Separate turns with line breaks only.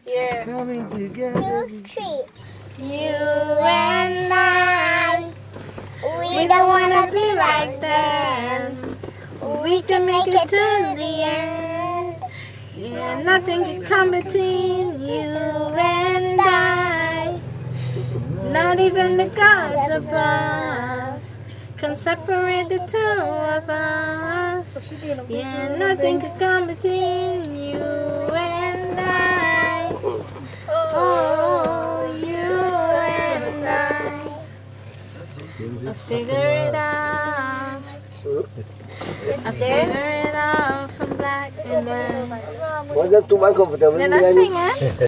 Yeah.
Coming together.
2, 3.
You and I,
We don't wanna be like
them.
We can make it to the end.
Yeah, nothing can come between you and I. Not even the gods above can separate the two of us. Yeah, nothing can come between you and I. Oh, you and I. I'll figure it out. I'll figure it out from black and white.
Moi, tu banco,
Then I sing it.